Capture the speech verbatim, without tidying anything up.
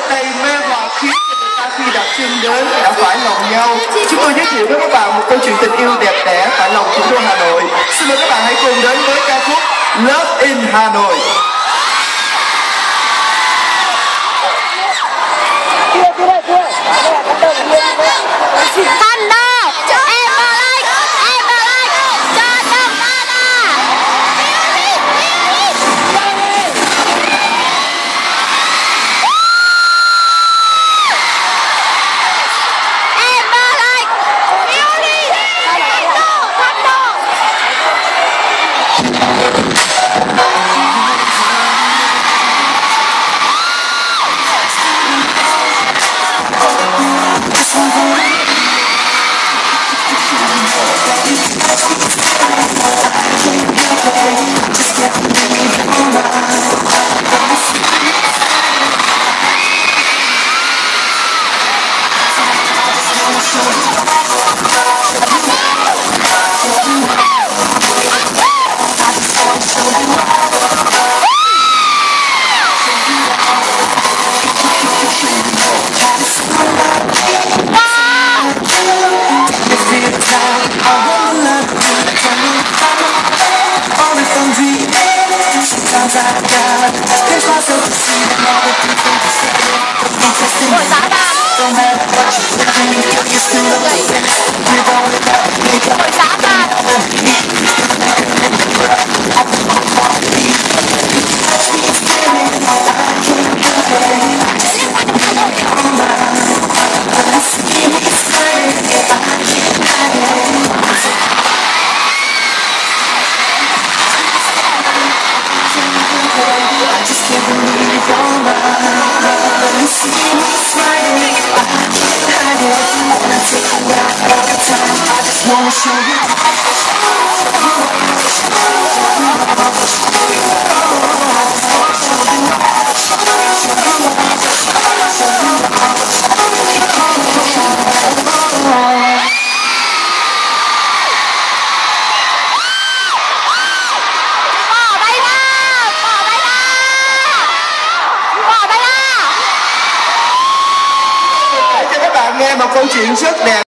đầy mê hoặc khiến cho người ta khi đặt chân đến đã phải lòng nhau. Chúng tôi giới thiệu với các bạn một câu chuyện tình yêu đẹp đẽ tại lòng thủ đô Hà Nội. Xin mời các bạn hãy cùng đến với ca khúc Love in Hà Nội. Nghe một câu chuyện rất đẹp.